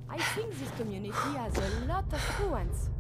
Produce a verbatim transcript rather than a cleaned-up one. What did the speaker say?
I think this community has a lot of truants.